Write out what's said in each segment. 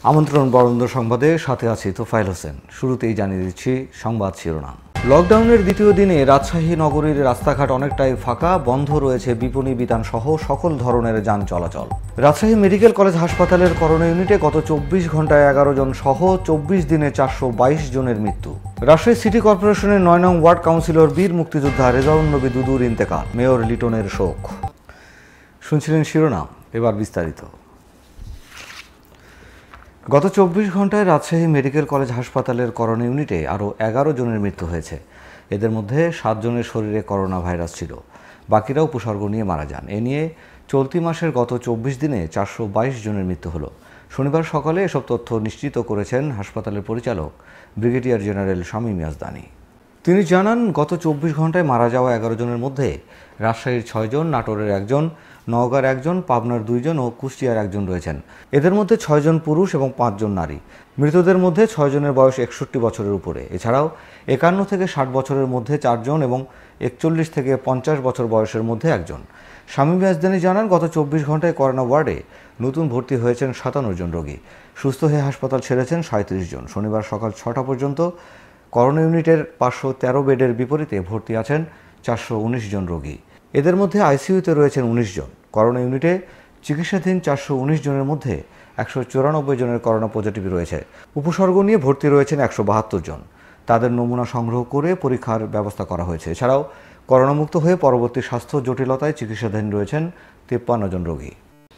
আমন্ত্রণ বরেন্দ্র সংবাদে সাথে আছি তোফায়েল হোসেন। শুরুতেই জানিয়ে দিচ্ছি সংবাদ শিরোনাম। লকডাউনের দ্বিতীয় দিনে রাজশাহী নগরীর রাস্তাঘাট অনেকটাই ফাঁকা, বন্ধ রয়েছে বিপণী বিতান সহ সকল ধরনের যান চলাচল। রাজশাহী মেডিকেল কলেজ হাসপাতালের করোনা ইউনিটে গত 24 ঘন্টায় 11 জন সহ 24 দিনে 422 জনের মৃত্যু। রাজশাহী সিটি কর্পোরেশনের 9 নং ওয়ার্ড কাউন্সিলর বীর মুক্তিযোদ্ধা রেজাউন নবী দুদুর ইন্তেকাল, মেয়র লিটনের শোক। শুনছিলেন শিরোনাম, এবার বিস্তারিত। গত 24 ঘন্টায় রাজশাহী মেডিকেল কলেজ হাসপাতালের করোনা ইউনিটে আরও 11 জনের মৃত্যু হয়েছে। এদের মধ্যে 7 জনের শরীরে করোনা ভাইরাস ছিল, বাকিরা উপসর্গ নিয়ে মারা যান। এ নিয়ে চলতি মাসের গত 24 দিনে 422 জনের মৃত্যু হলো। শনিবার সকালে এসব তথ্য নিশ্চিত করেছেন হাসপাতালের পরিচালক ব্রিগেডিয়ার জেনারেল শামীম ইয়াজদানী। তিনি জানান, গত 24 ঘন্টায় মারা যাওয়া 11 জনের মধ্যে রাজশাহীর 6 জন, নাটোরের 1 জন, নওগাঁর 1 জন, পাবনার 2 জন ও কুষ্টিয়ার 1 জন রয়েছেন। এদের মধ্যে 6 জন পুরুষ এবং 5 জন নারী। মৃতদের মধ্যে 6 জনের বয়স 61 বছরের উপরে। এছাড়াও 51 থেকে 60 বছরের মধ্যে 4 জন এবং 41 থেকে 50 বছর বয়সের মধ্যে 1 জন। শামীম ইয়াজদানী জানান, গত 24 ঘন্টায় করোনা ওয়ার্ডে নতুন ভর্তি হয়েছেন 57 জন রোগী। সুস্থ হয়ে হাসপাতাল ছেড়েছেন 37 জন। শনিবার সকাল 6টা পর্যন্ত করোনা ইউনিটের 513 বেডের বিপরীতে ভর্তি আছেন 419 জন রোগী। এদের মধ্যে আইসিইউতে রয়েছেন 19 জন। করোনা ইউনিটে চিকিৎসাধীন 419 জনের মধ্যে 194 জনের করোনা পজিটিভ রয়েছে। উপসর্গ নিয়ে ভর্তি রয়েছেন 172 জন। তাদের নমুনা সংগ্রহ করে পরীক্ষার ব্যবস্থা করা হয়েছে। এছাড়াও করোনামুক্ত হয়ে পরবর্তী স্বাস্থ্য জটিলতায় চিকিৎসাধীন রয়েছেন 53 জন রোগী।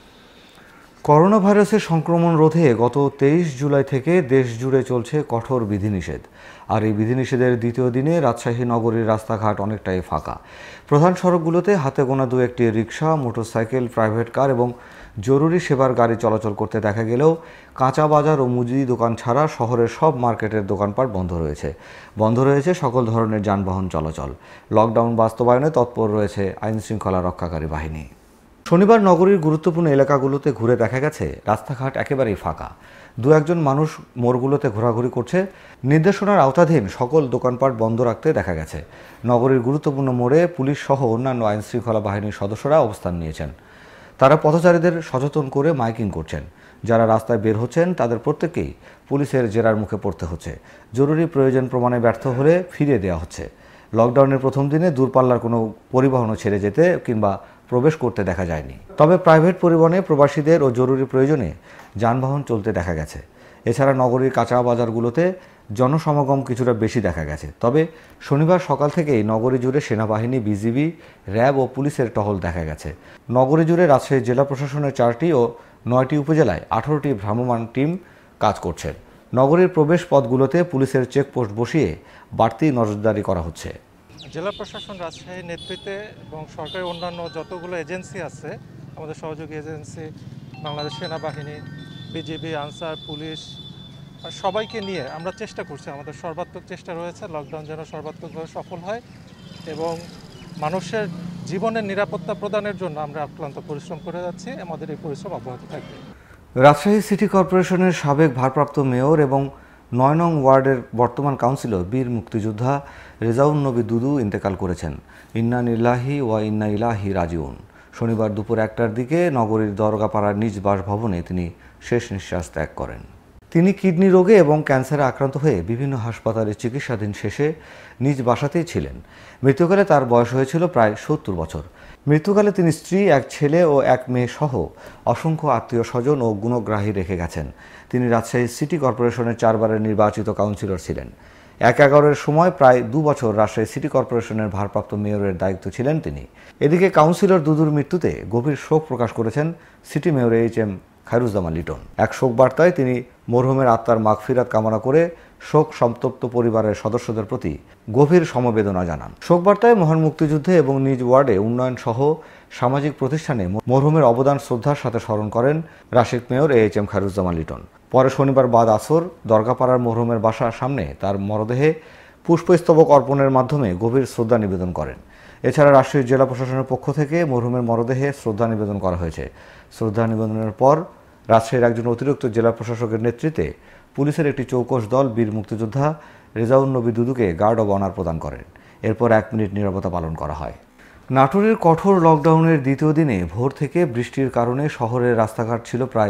করোনা ভাইরাসের সংক্রমণ রোধে গত 23 জুলাই থেকে দেশ জুড়ে চলছে কঠোর বিধিনিষেধ। আর এই বিধিনিষেধের দ্বিতীয় দিনে রাজশাহী নগরীর রাস্তাঘাট অনেকটাই ফাঁকা। প্রধান সড়কগুলোতে হাতে গোনা 2-1টি রিক্সা, মোটরসাইকেল, প্রাইভেট কার এবং জরুরি সেবার গাড়ি চলাচল করতে দেখা গেলেও কাঁচা বাজার ও মুদি দোকান ছাড়া শহরের সব মার্কেটের দোকানপাট বন্ধ রয়েছে। বন্ধ রয়েছে সকল ধরনের যানবাহন চলাচল। লকডাউন বাস্তবায়নে তৎপর রয়েছে আইনশৃঙ্খলা রক্ষাকারী বাহিনী। শনিবার নগরীর গুরুত্বপূর্ণ এলাকাগুলোতে ঘুরে দেখা গেছে রাস্তাঘাট একেবারেই ফাঁকা। 2-1 জন মানুষ মোড়গুলোতে ঘোরাঘুরি করছে। নির্দেশনার আওতাধীন সকল দোকানপাট বন্ধ রাখতে দেখা গেছে। নগরীর গুরুত্বপূর্ণ মোড়ে পুলিশ সহ অন্যান্য আইনশৃঙ্খলা বাহিনীর সদস্যরা অবস্থান নিয়েছেন। তারা পথচারীদের সচেতন করে মাইকিং করছেন। যারা রাস্তায় বের হচ্ছেন তাদের প্রত্যেককেই পুলিশের জেরার মুখে পড়তে হচ্ছে। জরুরি প্রয়োজন প্রমাণে ব্যর্থ হলে ফিরিয়ে দেওয়া হচ্ছে। লকডাউনের প্রথম দিনে দূরপাল্লার কোনো পরিবহনও ছেড়ে যেতে কিংবা প্রবেশ করতে দেখা যায়নি। তবে প্রাইভেট পরিবহনে প্রবাসীদের ও জরুরি প্রয়োজনে যানবাহন চলতে দেখা গেছে। এছাড়া নগরীর কাঁচা বাজারগুলোতে জনসমাগম কিছুটা বেশি দেখা গেছে। তবে শনিবার সকাল থেকেই নগরী জুড়ে সেনাবাহিনী, বিজিবি, র্যাব ও পুলিশের টহল দেখা গেছে। নগরী জুড়ে রাজশাহী জেলা প্রশাসনের 4টি ও 9টি উপজেলায় 18টি ভ্রাম্যমাণ টিম কাজ করছে। নগরীর প্রবেশ পথগুলোতে পুলিশের চেকপোস্ট বসিয়ে বাড়তি নজরদারি করা হচ্ছে। জেলা প্রশাসন রাজশাহীর নেতৃত্বে এবং সরকারি অন্যান্য যতগুলো এজেন্সি আছে, আমাদের সহযোগী এজেন্সি, বাংলাদেশ সেনাবাহিনী, বিজিবি, আনসার, পুলিশ, সবাইকে নিয়ে আমরা চেষ্টা করছি। আমাদের সর্বাত্মক চেষ্টা রয়েছে লকডাউন যেন সর্বাত্মকভাবে সফল হয় এবং মানুষের জীবনের নিরাপত্তা প্রদানের জন্য আমরা অক্লান্ত পরিশ্রম করে যাচ্ছি। আমাদের এই পরিশ্রম অব্যাহত থাকবে। রাজশাহী সিটি কর্পোরেশনের সাবেক ভারপ্রাপ্ত মেয়র এবং 9 নং ওয়ার্ডের বর্তমান কাউন্সিলর বীর মুক্তিযোদ্ধা রেজাউন নবী দুদু ইন্তেকাল করেছেন। ইন্না লিল্লাহি ওয়া ইন্না ইলাইহি রাজিউন। শনিবার দুপুর 1টার দিকে নগরীর দরগাপাড়ার নিজ বাসভবনে তিনি শেষ নিঃশ্বাস ত্যাগ করেন। তিনি কিডনি রোগে এবং ক্যান্সারে আক্রান্ত হয়ে বিভিন্ন হাসপাতালে চিকিৎসাধীন শেষে নিজ বাসাতেই ছিলেন। মৃত্যুকালে তার বয়স হয়েছিল প্রায় 70 বছর। মৃত্যুকালে তিনি স্ত্রী, 1 ছেলে ও 1 মেয়ে সহ অসংখ্য আত্মীয় স্বজন ও গুণগ্রাহী রেখে গেছেন। তিনি রাজশাহী সিটি কর্পোরেশনের 4 বারের নির্বাচিত কাউন্সিলর ছিলেন। 1/11-এর সময় প্রায় 2 বছর রাজশাহী সিটি কর্পোরেশনের ভারপ্রাপ্ত মেয়রের দায়িত্ব ছিলেন তিনি। এদিকে কাউন্সিলর দুদুর মৃত্যুতে গভীর শোক প্রকাশ করেছেন city mayor H M. Khairuzzaman Liton. এক শোক বার্তায় তিনি মরহুমের আত্মার মাগফিরাত কামনা করে শোক সন্তপ্ত পরিবারের সদস্যদের প্রতি গভীর সমবেদনা জানান। শোক বার্তায় মহান মুক্তিযুদ্ধে এবং নিজ ওয়ার্ডে উন্নয়ন সহ সামাজিক প্রতিষ্ঠানে মরহুমের অবদান শ্রদ্ধার সাথে স্মরণ করেন রাশিদ মেয়র এইচ.এম. খায়রুজ্জামান লিটন। পরে শনিবার বাদ আসর দরগাপাড়ার মরহুমের বাসার সামনে তার মরদেহে পুষ্পস্তবক অর্পণের মাধ্যমে গভীর শ্রদ্ধা নিবেদন করেন। এছাড়া রাজশাহী জেলা প্রশাসনের পক্ষ থেকে মরহুমের মরদেহে শ্রদ্ধা নিবেদন করা হয়েছে। শ্রদ্ধা নিবেদনের পর রাজশাহীর একজন অতিরিক্ত জেলা প্রশাসকের নেতৃত্বে পুলিশের একটি চৌকস দল বীর মুক্তিযোদ্ধা রেজাউন নবী দুদুকে গার্ড অব অনার প্রদান করেন। এরপর 1 মিনিট নীরবতা পালন করা হয়। নাটোরের কঠোর লকডাউনের দ্বিতীয় দিনে ভোর থেকে বৃষ্টির কারণে শহরের রাস্তাঘাট ছিল প্রায়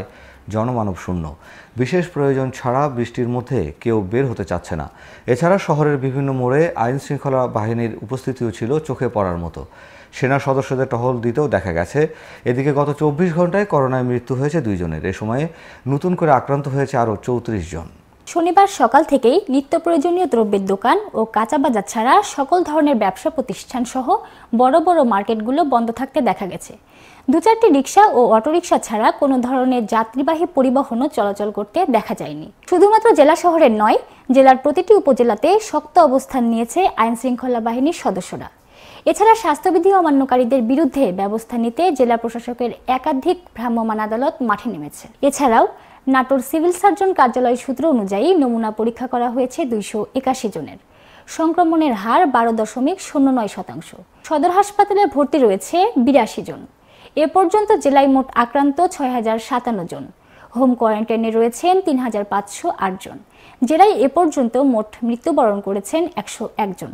জনমানব শূন্য। বিশেষ প্রয়োজন ছাড়া বৃষ্টির মধ্যে কেউ বের হতে চাচ্ছে না। এছাড়া শহরের বিভিন্ন মোড়ে আইনশৃঙ্খলা বাহিনীর উপস্থিতিও ছিল চোখে পড়ার মতো। সেনা সদস্যদের টহল দিতেও দেখা গেছে। এদিকে গত 24 ঘন্টায় করোনায় মৃত্যু হয়েছে 2 জনের। এ সময়ে নতুন করে আক্রান্ত হয়েছে আরও 34 জন। শনিবার সকাল থেকেই নিত্য প্রয়োজনীয় দ্রব্যের দোকান ও কাঁচা বাজার ছাড়া সকল ধরনের ব্যবসা প্রতিষ্ঠান সহ বড় বড় মার্কেটগুলো বন্ধ থাকতে দেখা গেছে। 2-4টি রিক্সা ও অটোরিকশা ছাড়া কোনো ধরনের যাত্রীবাহী পরিবহনও চলাচল করতে দেখা যায়নি। শুধুমাত্র জেলা শহরের নয়, জেলার প্রতিটি উপজেলাতে শক্ত অবস্থান নিয়েছে আইনশৃঙ্খলা বাহিনীর সদস্যরা। এছাড়া স্বাস্থ্যবিধি অমান্যকারীদের বিরুদ্ধে ব্যবস্থা নিতে জেলা প্রশাসকের একাধিক ভ্রাম্যমাণ আদালত মাঠে নেমেছে। এছাড়াও নাটোর সিভিল সার্জন কার্যালয় সূত্র অনুযায়ী নমুনা পরীক্ষা করা হয়েছে 281 জনের। সংক্রমণের হার 12.09%। সদর হাসপাতালে ভর্তি রয়েছে 82 জন। এ পর্যন্ত জেলায় মোট আক্রান্ত 6057 জন। হোম কোয়ারেন্টাইনে রয়েছেন 3508 জন। জেলায় এ পর্যন্ত মোট মৃত্যুবরণ করেছেন 101 জন।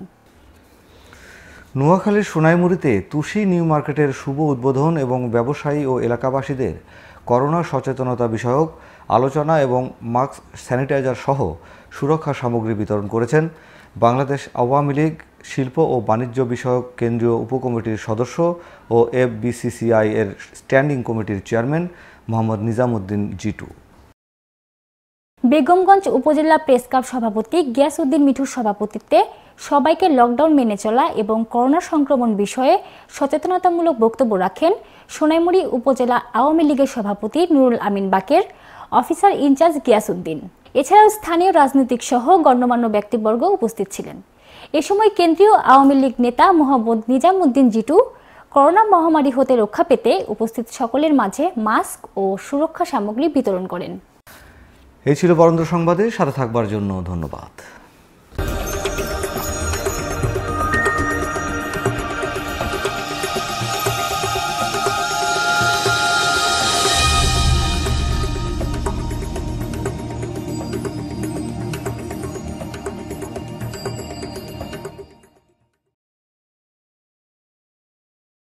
নোয়াখালীর সোনাইমুড়িতে তুষি নিউ মার্কেটের শুভ উদ্বোধন এবং ব্যবসায়ী ও এলাকাবাসীদের করোনা সচেতনতা বিষয়ক আলোচনা এবং মাস্ক, স্যানিটাইজার সহ সুরক্ষা সামগ্রী বিতরণ করেছেন বাংলাদেশ আওয়ামী লীগ শিল্প ও বাণিজ্য বিষয়ক কেন্দ্রীয় উপকমিটির সদস্য ও FBCCI এর স্ট্যান্ডিং কমিটির চেয়ারম্যান মোহাম্মদ নিজামুদ্দিন জিটু। বেগমগঞ্জ উপজেলা প্রেস ক্লাব সভাপতি গিয়াসউদ্দিন মিঠুর সভাপতিত্বে সবাইকে লকডাউন মেনে চলা এবং করোনা সংক্রমণ বিষয়ে সচেতনতামূলক বক্তব্য রাখেন সোনাইমুড়ি উপজেলা আওয়ামী লীগের সভাপতি নুরুল আমিন বাকের, অফিসার ইনচার্জ গিয়াসউদ্দিন। এছাড়াও স্থানীয় রাজনৈতিক সহ গণ্যমান্য ব্যক্তিবর্গ উপস্থিত ছিলেন। এ সময় কেন্দ্রীয় আওয়ামী লীগ নেতা মোহাম্মদ নিজামুদ্দিন জিটু করোনা মহামারী হতে রক্ষা পেতে উপস্থিত সকলের মাঝে মাস্ক ও সুরক্ষা সামগ্রী বিতরণ করেন। এই ছিল বরেন্দ্র সংবাদে। সাথে থাকবার জন্য ধন্যবাদ।